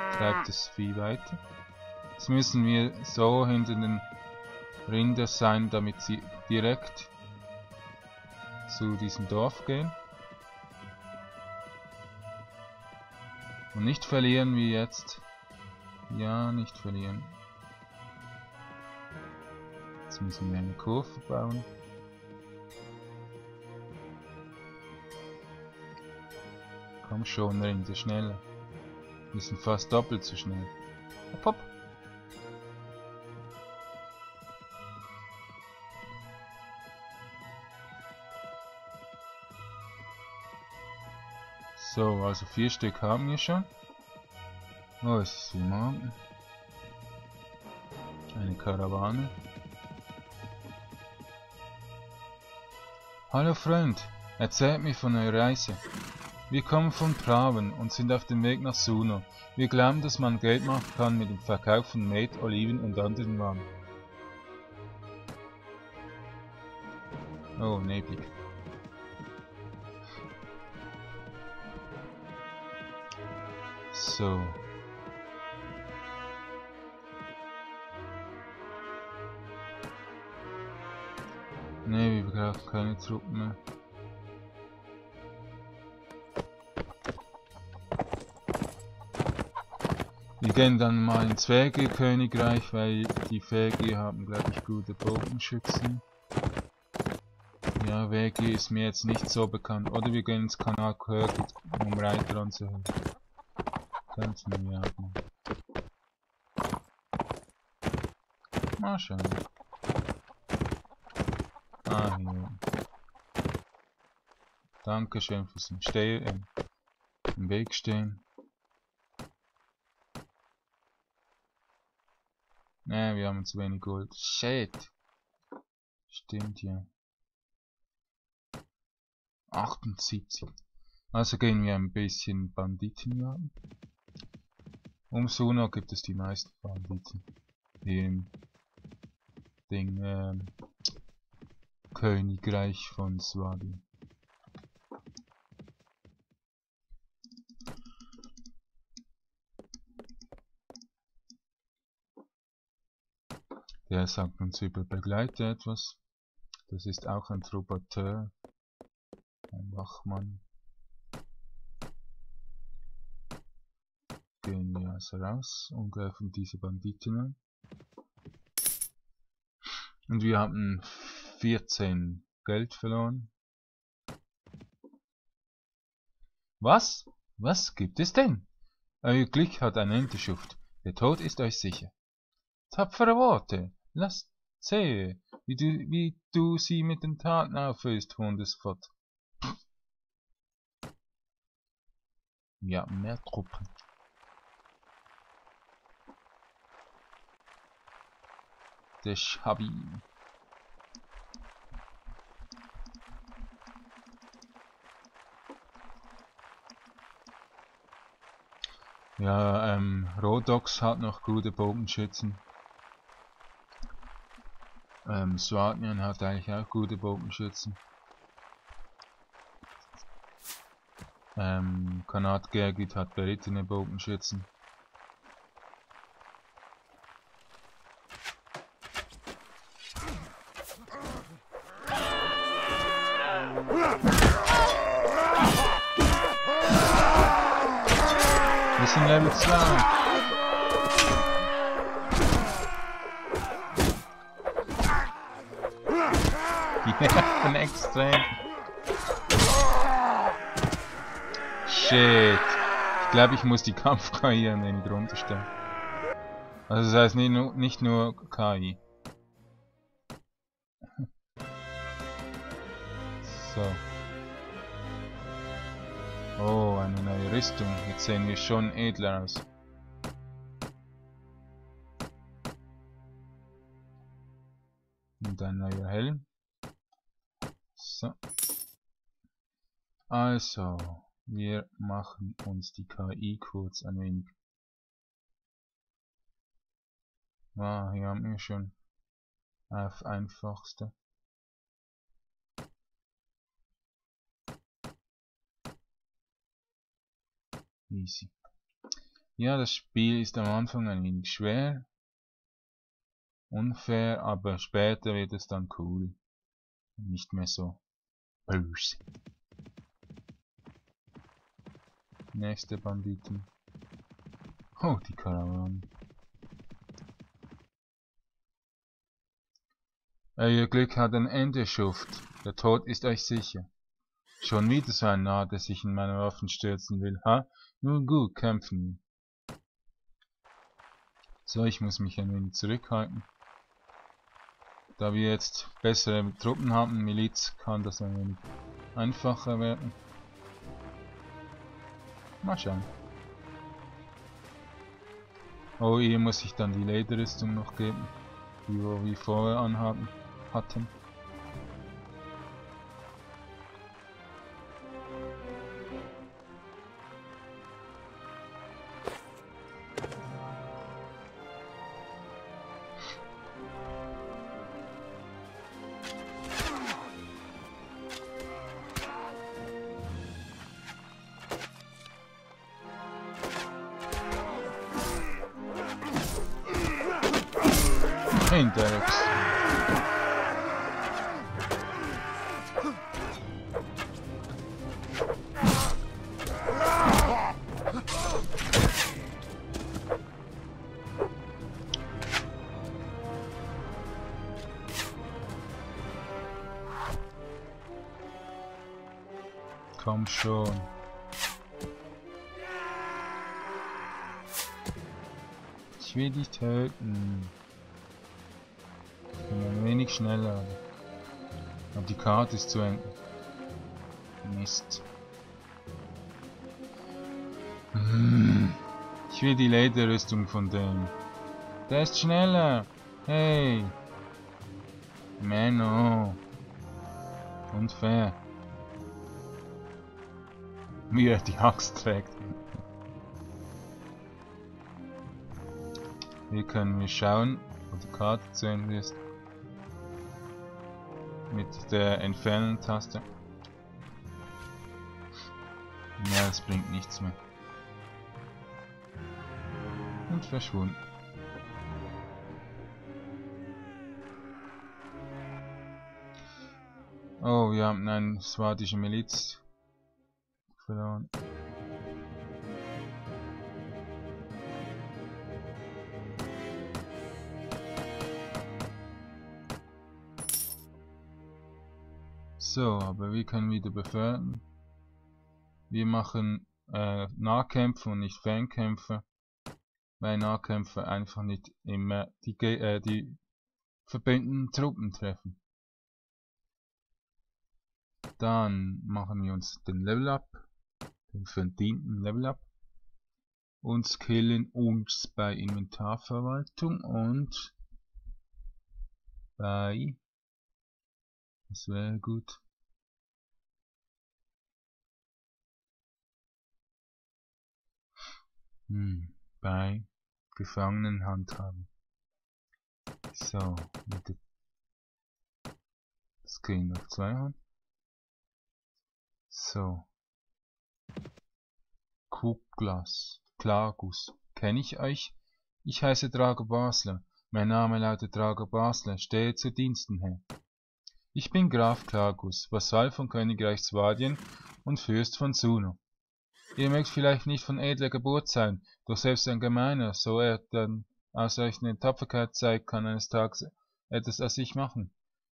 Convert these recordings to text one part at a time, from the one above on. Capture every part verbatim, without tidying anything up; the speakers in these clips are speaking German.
treibt das Vieh weiter. Jetzt müssen wir so hinter den Rinder sein, damit sie direkt zu diesem Dorf gehen. Und nicht verlieren wie jetzt. Ja, nicht verlieren. Jetzt müssen wir eine Kurve bauen. Komm schon, Rinder, schneller. Wir sind fast doppelt so schnell. Hopp, hopp. So, also vier Stück haben wir schon. Oh, es ist wie morgen. Eine Karawane. Hallo Freund, erzählt mir von eurer Reise. Wir kommen von Praven und sind auf dem Weg nach Suno. Wir glauben, dass man Geld machen kann mit dem Verkauf von Met, Oliven und anderen Waren. Oh, neblig. So. Ne, wir brauchen keine Truppen mehr. Wir gehen dann mal ins Fägir-Königreich, weil die Fägir haben, glaube ich, gute Bogenschützen. Ja, Vegir ist mir jetzt nicht so bekannt. Oder wir gehen ins Kanal Kirkut, um Reiter anzuhören. Könnten wir auch mal. Mal schauen. Ah, hier. Dankeschön fürs im, Ste im, im Weg stehen. Ne, wir haben zu wenig Gold. Shit. Stimmt ja. achtundsiebzig. Also gehen wir ein bisschen Banditen jagen. Um Suno gibt es die meisten Banditen. Hier im Ding, ähm, Königreich von Swadi. Der sagt uns über Begleiter etwas. Das ist auch ein Troubateur. Ein Wachmann. Gehen wir also raus und greifen diese Banditen an. Und wir haben vierzehn Geld verloren. Was? Was gibt es denn? Euer Glück hat eine Unterschrift. Der Tod ist euch sicher. Tapfere Worte. Lasst sehen, wie du, wie du sie mit den Taten auffüllst, Hundesfott. Wir haben mehr Truppen. Der Schabi. Ja, ähm, Rhodox hat noch gute Bogenschützen. Ähm, Swartnian hat eigentlich auch gute Bogenschützen. Ähm, Kanat Gergit hat berittene Bogenschützen. Wir sind Level zwei. Die nerven extrem. Shit. Ich glaube, ich muss die Kampf-K I ein wenig runterstellen. Also das heißt nicht nur, nicht nur K I. So. Oh, eine neue Rüstung. Jetzt sehen wir schon edler aus. Und ein neuer Helm. So. Also, wir machen uns die K I kurz ein wenig. Ah, hier haben wir schon auf einfachste. Easy. Ja, das Spiel ist am Anfang ein wenig schwer, unfair, aber später wird es dann cool. Nicht mehr so böse. Nächste Banditen. Oh, die Karawane. Euer Glück hat ein Ende, Schuft. Der Tod ist euch sicher. Schon wieder so ein Narr, der sich in meine Waffen stürzen will, ha? Nun gut, kämpfen wir. So, ich muss mich ein wenig zurückhalten. Da wir jetzt bessere Truppen haben, Miliz, kann das ein wenig einfacher werden. Mal schauen. Oh, hier muss ich dann die Lederrüstung noch geben, die wir wie vorher anhaben hatten. Hinterrücks. Komm schon. Ich will dich töten. Ich bin ein wenig schneller. Aber die Karte ist zu eng. Mist. Ich will die Lederrüstung von dem. Der ist schneller. Hey. Menno. Unfair. Wie er die Axt trägt. Hier können wir schauen, wo die Karte zu Ende ist. Mit der Entfernen-Taste. Ja, das bringt nichts mehr. Und verschwunden. Oh, wir haben eine swadische Miliz verloren. So, aber wir können wieder befördern. Wir machen äh, Nahkämpfe und nicht Fernkämpfe, weil Nahkämpfe einfach nicht immer die, äh, die verbündeten Truppen treffen. Dann machen wir uns den Level Up, den verdienten Level Up, und skillen uns bei Inventarverwaltung und bei, das wäre gut, hm, bei Gefangenenhandhaben. So, mit der Skillen auf zwei Hand. So. Kuglas, Klagus. Kenne ich euch? Ich heiße Drago Basler. Mein Name lautet Drago Basler. Stehe zu Diensten, Herr. Ich bin Graf Klagus, Vasall von Königreich Swardien und Fürst von Suno. Ihr mögt vielleicht nicht von edler Geburt sein, doch selbst ein Gemeiner, so er dann aus euch eine Tapferkeit zeigt, kann eines Tages etwas aus sich machen.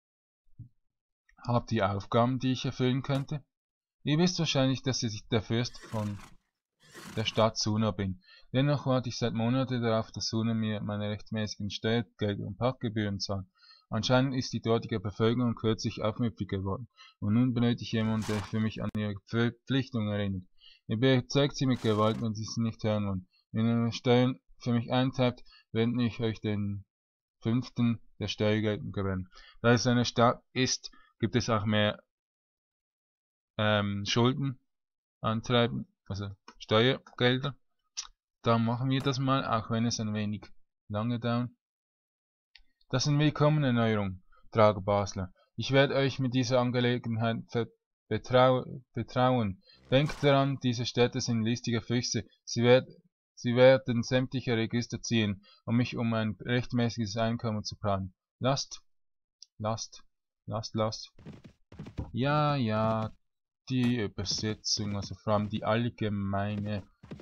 Habt ihr Aufgaben, die ich erfüllen könnte? Ihr wisst wahrscheinlich, dass ich der Fürst von der Stadt Suno bin. Dennoch warte ich seit Monaten darauf, dass Suno mir meine rechtmäßigen Steuergelder und Pachtgebühren zahlt. Anscheinend ist die dortige Bevölkerung kürzlich aufmüpfig geworden, und nun benötige ich jemanden, der für mich an ihre Verpflichtungen erinnert. Ihr bezeugt sie mit Gewalt, wenn sie sie nicht hören wollen. Wenn ihr Steuern für mich eintreibt, werde ich euch den fünften der Steuergelder gewähren. Da es eine Stadt ist, gibt es auch mehr ähm, Schulden antreiben, also Steuergelder. Dann machen wir das mal, auch wenn es ein wenig lange dauert. Das sind willkommene Erneuerungen, Drago Basler. Ich werde euch mit dieser Angelegenheit betrau betrauen. Denkt daran, diese Städte sind listige Füchse. Sie, werd Sie werden sämtliche Register ziehen, um mich um ein rechtmäßiges Einkommen zu planen. Lasst, lasst, lasst, lasst. Ja, ja, die Übersetzung, also vor allem die allgemeine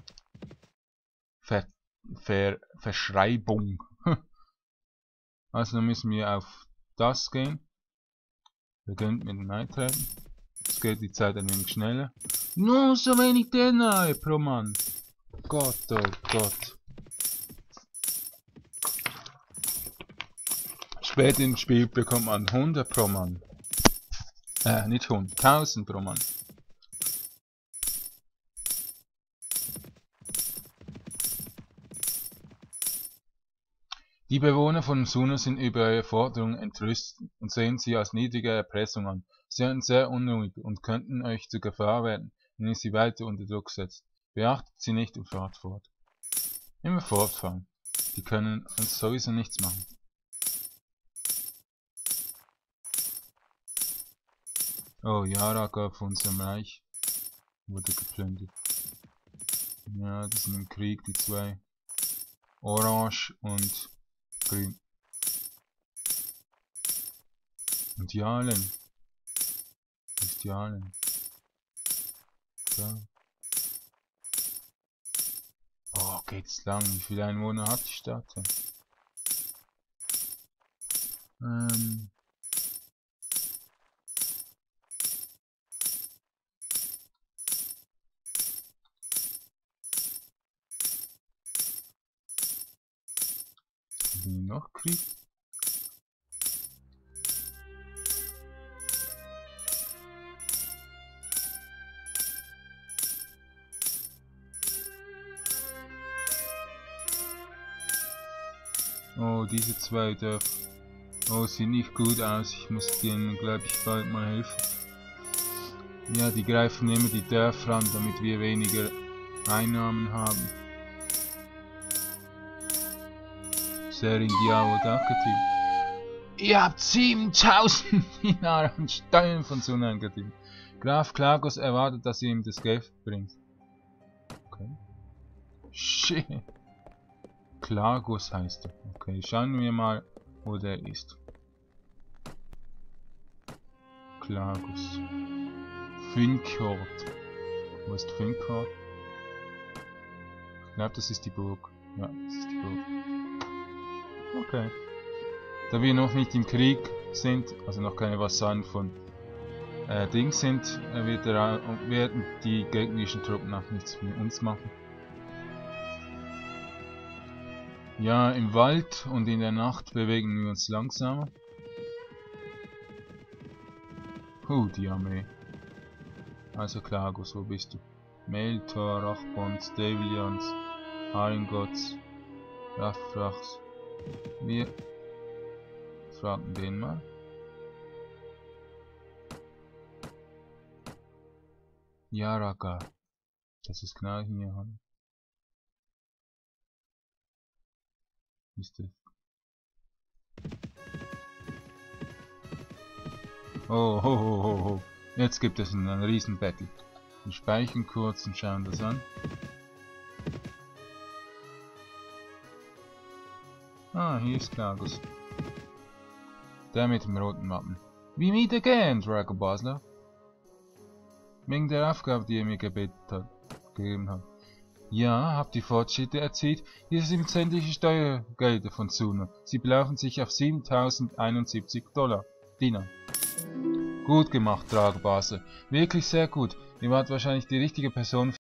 Ver, Ver, Verschreibung. Also dann müssen wir auf das gehen. Beginnt mit dem Eintreten. Jetzt geht die Zeit ein wenig schneller. Nur so wenig D N A pro Mann. Gott, oh Gott. Später im Spiel bekommt man hundert pro Mann. Äh, nicht hundert, tausend pro Mann. Die Bewohner von Suna sind über eure Forderung entrüstet und sehen sie als niedrige Erpressung an. Sie sind sehr unruhig und könnten euch zur Gefahr werden, wenn ihr sie weiter unter Druck setzt. Beachtet sie nicht und fahrt fort. Immer fortfahren. Die können uns sowieso nichts machen. Oh, Yaraga auf unserem Reich wurde geplündert. Ja, die sind im Krieg, die zwei. Orange und Grün. Und die Allen. Das ist die Allen. Da. Oh, geht's lang. Wie viele Einwohner hat die Stadt? Ähm. Noch Krieg? Oh, diese zwei dürfen. Oh, sieht nicht gut aus. Ich muss denen, glaube ich, bald mal helfen. Ja, die greifen immer die Dörfer an, damit wir weniger Einnahmen haben. Sehr in Diabo Dakatim. Ihr habt siebentausend Dinar an Steuern von Suna eingetrieben. Graf Klagos erwartet, dass ihr ihm das Geld bringt. Okay. Shit. Klagos heißt er. Okay, schauen wir mal, wo der ist. Klagos. Finkort. Wo ist Finkort? Ich glaube, das ist die Burg. Ja, das ist die Burg. Okay. Da wir noch nicht im Krieg sind, also noch keine Vasallen von äh, Ding sind, äh, wird er, äh, werden die gegnerischen Truppen auch nichts mit uns machen. Ja, im Wald und in der Nacht bewegen wir uns langsamer. Huh, die Armee. Also Klagos, wo bist du? Meltor, Rachbons, Devlians, Haringots, Raffrachs. Wir fragen den mal. Yaraga. Das ist genau hier. Ist das? Oh, ho, ho, ho, ho. Jetzt gibt es einen, einen riesen Battle. Wir speichern kurz und schauen das an. Ah, hier ist Klagos. Der mit dem roten Wappen. We meet again, Drago Basler. Wegen der Aufgabe, die ihr mir gebeten hat, gegeben habt. Ja, habt ihr Fortschritte erzielt? Hier sind sämtliche Steuergelder von Suna. Sie belaufen sich auf siebentausendeinundsiebzig Dollar. Dinar. Gut gemacht, Drago Basler. Wirklich sehr gut. Ihr wart wahrscheinlich die richtige Person